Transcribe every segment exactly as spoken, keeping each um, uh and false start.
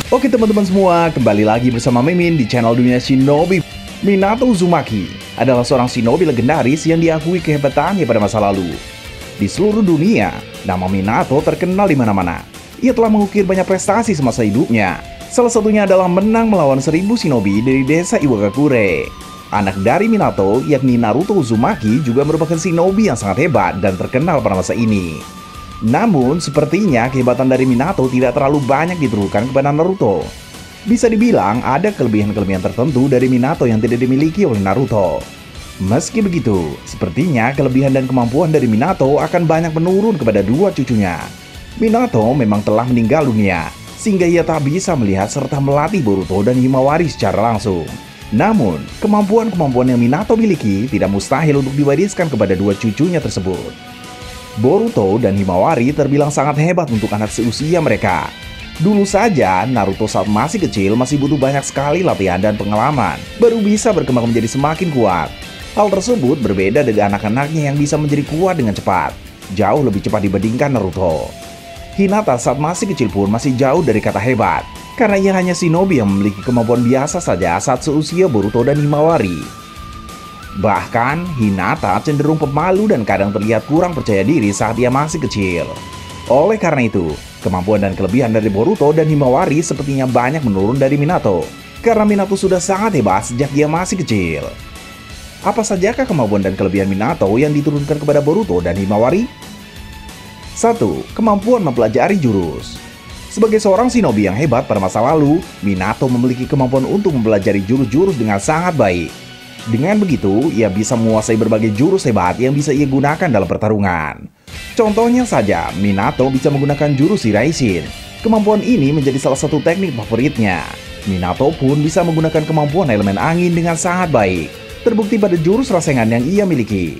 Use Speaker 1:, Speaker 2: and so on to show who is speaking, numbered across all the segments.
Speaker 1: Oke teman-teman semua, kembali lagi bersama Mimin di channel Dunia Shinobi. Minato Uzumaki adalah seorang shinobi legendaris yang diakui kehebatannya pada masa lalu. Di seluruh dunia, nama Minato terkenal di mana-mana. Ia telah mengukir banyak prestasi semasa hidupnya. Salah satunya adalah menang melawan seribu shinobi dari desa Iwagakure. Anak dari Minato, yakni Naruto Uzumaki, juga merupakan shinobi yang sangat hebat dan terkenal pada masa ini. Namun, sepertinya kehebatan dari Minato tidak terlalu banyak diturunkan kepada Naruto. Bisa dibilang ada kelebihan-kelebihan tertentu dari Minato yang tidak dimiliki oleh Naruto. Meski begitu, sepertinya kelebihan dan kemampuan dari Minato akan banyak menurun kepada dua cucunya. Minato memang telah meninggal dunia, sehingga ia tak bisa melihat serta melatih Boruto dan Himawari secara langsung. Namun, kemampuan-kemampuan yang Minato miliki tidak mustahil untuk diwariskan kepada dua cucunya tersebut. Boruto dan Himawari terbilang sangat hebat untuk anak seusia mereka. Dulu saja, Naruto saat masih kecil masih butuh banyak sekali latihan dan pengalaman, baru bisa berkembang menjadi semakin kuat. Hal tersebut berbeda dari anak-anaknya yang bisa menjadi kuat dengan cepat, jauh lebih cepat dibandingkan Naruto. Hinata saat masih kecil pun masih jauh dari kata hebat, karena ia hanya shinobi yang memiliki kemampuan biasa saja saat seusia Boruto dan Himawari. Bahkan, Hinata cenderung pemalu dan kadang terlihat kurang percaya diri saat ia masih kecil. Oleh karena itu, kemampuan dan kelebihan dari Boruto dan Himawari sepertinya banyak menurun dari Minato, karena Minato sudah sangat hebat sejak dia masih kecil. Apa sajakah kemampuan dan kelebihan Minato yang diturunkan kepada Boruto dan Himawari? satu. Kemampuan mempelajari jurus. Sebagai seorang shinobi yang hebat pada masa lalu, Minato memiliki kemampuan untuk mempelajari jurus-jurus dengan sangat baik. Dengan begitu, ia bisa menguasai berbagai jurus hebat yang bisa ia gunakan dalam pertarungan. Contohnya saja, Minato bisa menggunakan jurus Shiraishin. Kemampuan ini menjadi salah satu teknik favoritnya. Minato pun bisa menggunakan kemampuan elemen angin dengan sangat baik, terbukti pada jurus rasengan yang ia miliki.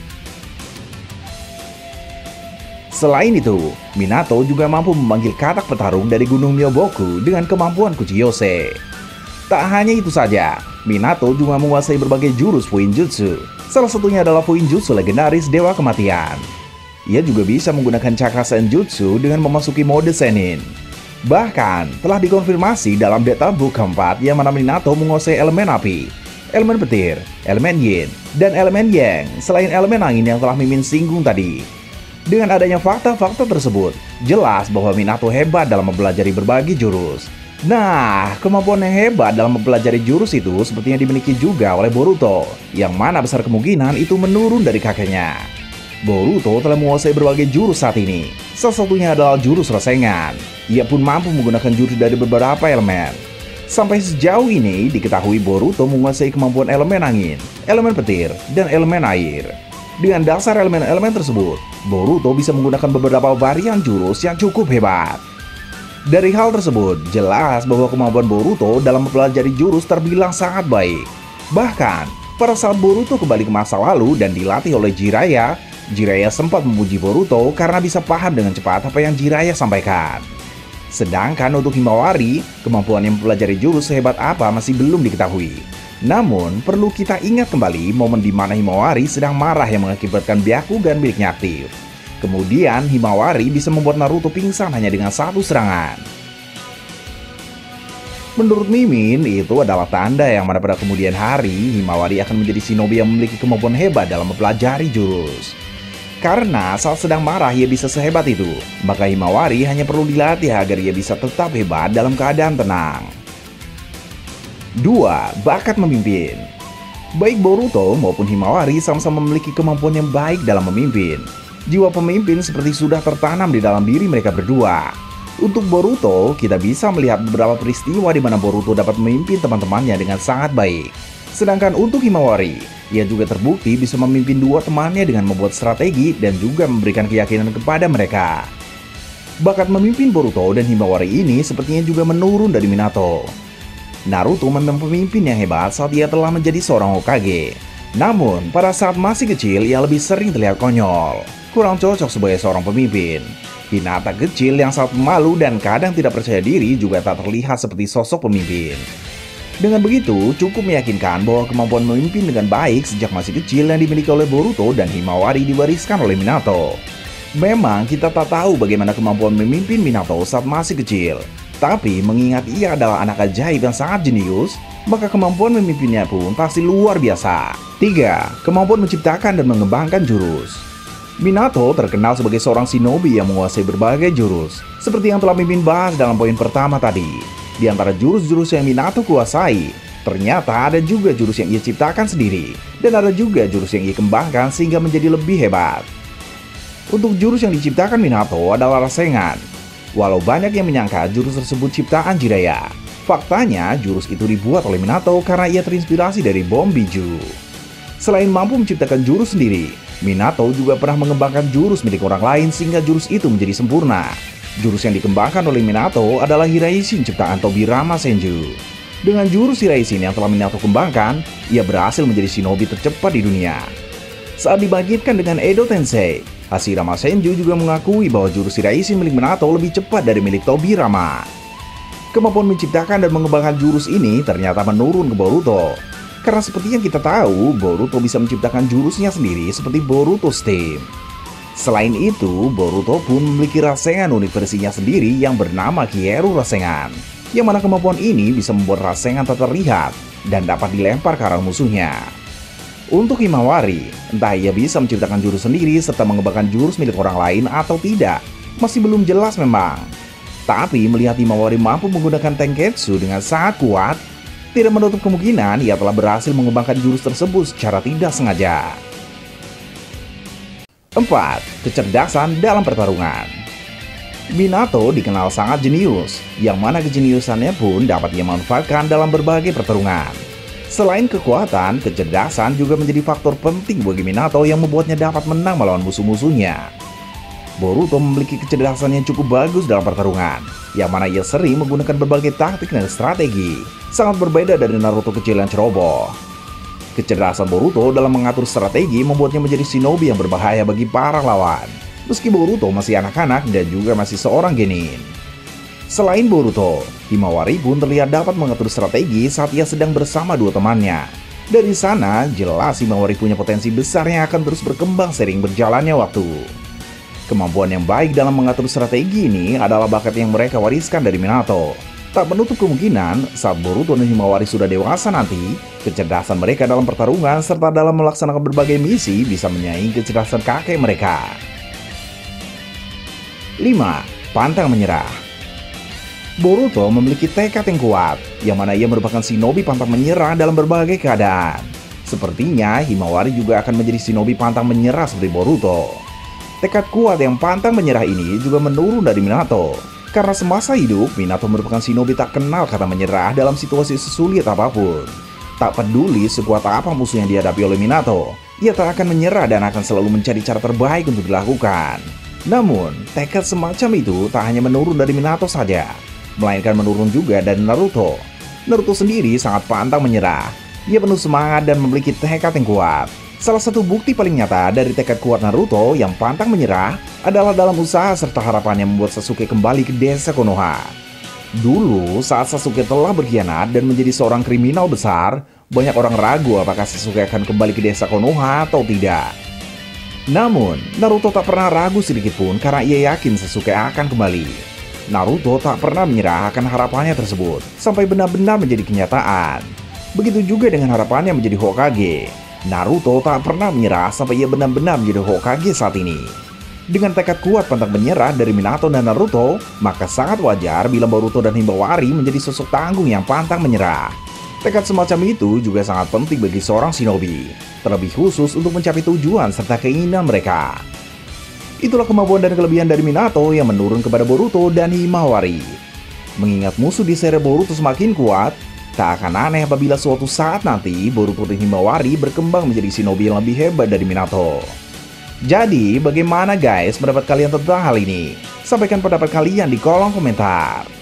Speaker 1: Selain itu, Minato juga mampu memanggil katak petarung dari Gunung Myoboku dengan kemampuan Kuchiyose. Tak hanya itu saja, Minato juga menguasai berbagai jurus Fuinjutsu. Salah satunya adalah Fuinjutsu legendaris Dewa Kematian. Ia juga bisa menggunakan Chakra Senjutsu dengan memasuki mode Senin. Bahkan, telah dikonfirmasi dalam data book keempat yang mana Minato menguasai elemen api, elemen petir, elemen yin, dan elemen yang, selain elemen angin yang telah Mimin singgung tadi. Dengan adanya fakta-fakta tersebut, jelas bahwa Minato hebat dalam mempelajari berbagai jurus. Nah, kemampuan yang hebat dalam mempelajari jurus itu sepertinya dimiliki juga oleh Boruto, yang mana besar kemungkinan itu menurun dari kakeknya. Boruto telah menguasai berbagai jurus saat ini, salah satunya adalah jurus Rasengan. Ia pun mampu menggunakan jurus dari beberapa elemen. Sampai sejauh ini diketahui Boruto menguasai kemampuan elemen angin, elemen petir, dan elemen air. Dengan dasar elemen-elemen tersebut, Boruto bisa menggunakan beberapa varian jurus yang cukup hebat. Dari hal tersebut, jelas bahwa kemampuan Boruto dalam mempelajari jurus terbilang sangat baik. Bahkan, pada saat Boruto kembali ke masa lalu dan dilatih oleh Jiraiya, Jiraiya sempat memuji Boruto karena bisa paham dengan cepat apa yang Jiraiya sampaikan. Sedangkan untuk Himawari, kemampuan yang mempelajari jurus sehebat apa masih belum diketahui. Namun, perlu kita ingat kembali momen di mana Himawari sedang marah yang mengakibatkan Byakugan miliknya aktif. Kemudian Himawari bisa membuat Naruto pingsan hanya dengan satu serangan. Menurut Mimin, itu adalah tanda yang mana pada kemudian hari Himawari akan menjadi shinobi yang memiliki kemampuan hebat dalam mempelajari jurus. Karena saat sedang marah ia bisa sehebat itu, maka Himawari hanya perlu dilatih agar ia bisa tetap hebat dalam keadaan tenang. dua. Bakat memimpin. Baik Boruto maupun Himawari sama-sama memiliki kemampuan yang baik dalam memimpin. Jiwa pemimpin seperti sudah tertanam di dalam diri mereka berdua. Untuk Boruto, kita bisa melihat beberapa peristiwa di mana Boruto dapat memimpin teman-temannya dengan sangat baik. Sedangkan untuk Himawari, ia juga terbukti bisa memimpin dua temannya dengan membuat strategi dan juga memberikan keyakinan kepada mereka. Bakat memimpin Boruto dan Himawari ini sepertinya juga menurun dari Minato. Naruto memang pemimpin yang hebat saat ia telah menjadi seorang Hokage. Namun, pada saat masih kecil, ia lebih sering terlihat konyol. Kurang cocok sebagai seorang pemimpin. Hinata kecil yang sangat malu dan kadang tidak percaya diri juga tak terlihat seperti sosok pemimpin. Dengan begitu, cukup meyakinkan bahwa kemampuan memimpin dengan baik sejak masih kecil yang dimiliki oleh Boruto dan Himawari diwariskan oleh Minato. Memang kita tak tahu bagaimana kemampuan memimpin Minato saat masih kecil. Tapi mengingat ia adalah anak ajaib yang sangat jenius, maka kemampuan memimpinnya pun pasti luar biasa. Tiga. Kemampuan menciptakan dan mengembangkan jurus. Minato terkenal sebagai seorang shinobi yang menguasai berbagai jurus, seperti yang telah Mimin bahas dalam poin pertama tadi. Di antara jurus-jurus yang Minato kuasai, ternyata ada juga jurus yang ia ciptakan sendiri, dan ada juga jurus yang ia kembangkan sehingga menjadi lebih hebat. Untuk jurus yang diciptakan Minato adalah Rasengan. Walau banyak yang menyangka jurus tersebut ciptaan Jiraiya, faktanya jurus itu dibuat oleh Minato karena ia terinspirasi dari bom Biju. Selain mampu menciptakan jurus sendiri, Minato juga pernah mengembangkan jurus milik orang lain sehingga jurus itu menjadi sempurna. Jurus yang dikembangkan oleh Minato adalah Hiraishin ciptaan Tobirama Senju. Dengan jurus Hiraishin yang telah Minato kembangkan, ia berhasil menjadi shinobi tercepat di dunia. Saat dibangkitkan dengan Edo Tensei, Hashirama Senju juga mengakui bahwa jurus Hiraishin milik Minato lebih cepat dari milik Tobirama. Kemampuan menciptakan dan mengembangkan jurus ini ternyata menurun ke Boruto. Karena seperti yang kita tahu, Boruto bisa menciptakan jurusnya sendiri seperti Boruto Steam. Selain itu, Boruto pun memiliki Rasengan unik versinya sendiri yang bernama Kieru Rasengan, yang mana kemampuan ini bisa membuat Rasengan tak terlihat dan dapat dilempar ke arah musuhnya. Untuk Himawari, entah ia bisa menciptakan jurus sendiri serta mengembangkan jurus milik orang lain atau tidak, masih belum jelas memang. Tapi melihat Himawari mampu menggunakan Tenketsu dengan sangat kuat, tidak menutup kemungkinan ia telah berhasil mengembangkan jurus tersebut secara tidak sengaja. Empat. Kecerdasan dalam pertarungan. Minato dikenal sangat jenius, yang mana kejeniusannya pun dapat ia manfaatkan dalam berbagai pertarungan. Selain kekuatan, kecerdasan juga menjadi faktor penting bagi Minato yang membuatnya dapat menang melawan musuh-musuhnya. Boruto memiliki kecerdasan yang cukup bagus dalam pertarungan, yang mana ia sering menggunakan berbagai taktik dan strategi, sangat berbeda dari Naruto kecil yang ceroboh. Kecerdasan Boruto dalam mengatur strategi membuatnya menjadi shinobi yang berbahaya bagi para lawan, meski Boruto masih anak-anak dan juga masih seorang genin. Selain Boruto, Himawari pun terlihat dapat mengatur strategi saat ia sedang bersama dua temannya. Dari sana, jelas Himawari punya potensi besar yang akan terus berkembang seiring berjalannya waktu. Kemampuan yang baik dalam mengatur strategi ini adalah bakat yang mereka wariskan dari Minato. Tak menutup kemungkinan saat Boruto dan Himawari sudah dewasa nanti, kecerdasan mereka dalam pertarungan serta dalam melaksanakan berbagai misi bisa menyaingi kecerdasan kakek mereka. Lima. Pantang menyerah. Boruto memiliki tekad yang kuat, yang mana ia merupakan shinobi pantang menyerah dalam berbagai keadaan. Sepertinya Himawari juga akan menjadi shinobi pantang menyerah seperti Boruto. Tekad kuat yang pantang menyerah ini juga menurun dari Minato. Karena semasa hidup, Minato merupakan shinobi tak kenal kata menyerah dalam situasi sesulit apapun. Tak peduli sekuat apa musuh yang dihadapi oleh Minato, ia tak akan menyerah dan akan selalu mencari cara terbaik untuk dilakukan. Namun, tekad semacam itu tak hanya menurun dari Minato saja, melainkan menurun juga dari Naruto. Naruto sendiri sangat pantang menyerah. Ia penuh semangat dan memiliki tekad yang kuat. Salah satu bukti paling nyata dari tekad kuat Naruto yang pantang menyerah adalah dalam usaha serta harapannya membuat Sasuke kembali ke desa Konoha. Dulu saat Sasuke telah berkhianat dan menjadi seorang kriminal besar, banyak orang ragu apakah Sasuke akan kembali ke desa Konoha atau tidak. Namun, Naruto tak pernah ragu sedikitpun karena ia yakin Sasuke akan kembali. Naruto tak pernah menyerah akan harapannya tersebut sampai benar-benar menjadi kenyataan. Begitu juga dengan harapannya menjadi Hokage. Naruto tak pernah menyerah sampai ia benar-benar menjadi Hokage saat ini. Dengan tekad kuat pantang menyerah dari Minato dan Naruto, maka sangat wajar bila Boruto dan Himawari menjadi sosok tanggung yang pantang menyerah. Tekad semacam itu juga sangat penting bagi seorang shinobi, terlebih khusus untuk mencapai tujuan serta keinginan mereka. Itulah kemampuan dan kelebihan dari Minato yang menurun kepada Boruto dan Himawari. Mengingat musuh di seri Boruto semakin kuat, tak akan aneh apabila suatu saat nanti Boruto dan Himawari berkembang menjadi shinobi yang lebih hebat dari Minato. Jadi, bagaimana guys pendapat kalian tentang hal ini? Sampaikan pendapat kalian di kolom komentar.